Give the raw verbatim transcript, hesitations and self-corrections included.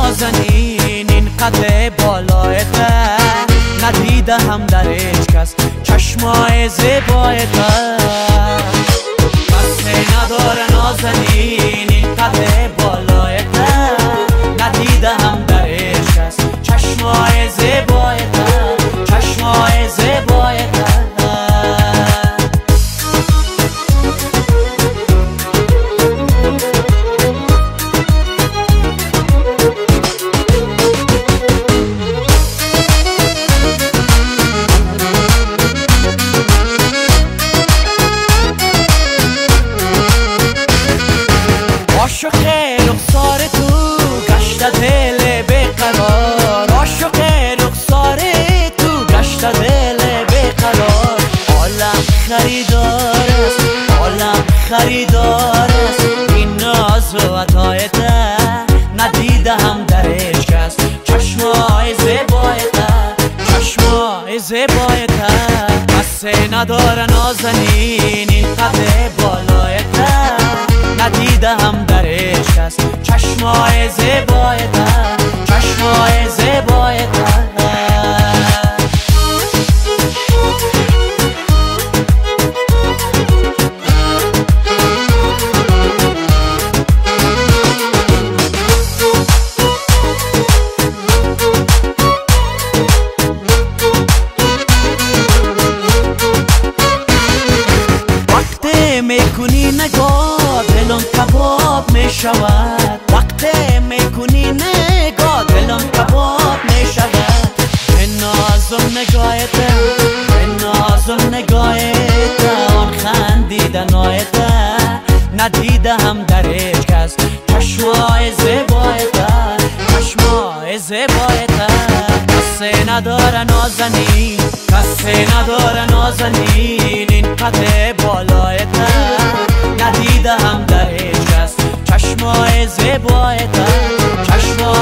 نازنین این قد بالایت ندیده هم در هیچ کس چشمای زیبایت بسه نداره نازنین این قد بالایت ندیده هم در هیچ کس چشمای زیبایت چشمای زیبایت عاشق رخسار تو گشته دل بیقرار عاشق رخسار تو گشته دل بیقرار عالم خریدار است عالم خریدار است این ناز و عطایت ندیده هم در هیچ کس چشمای زیبایت چشمای زیبایت بسه نداره نازنین این قد بالایت ندیده هم در هیچ کس چشمای زیبایت چشمای زیبایت وقتی میکنی نگاه دلم کباب می شود وقتی میکنی نگاه دلم کباب می شود به نازم نگاهت به نازم نگاهت آن خندیدنایت ندیده هم در هیچ کس چشمای زیبایت چشمای زیبایت کسی نداره نازنین کسی نداره نازنین این قد بالایت ندیده هم در هیچ کس چشمای زیبایت چشمای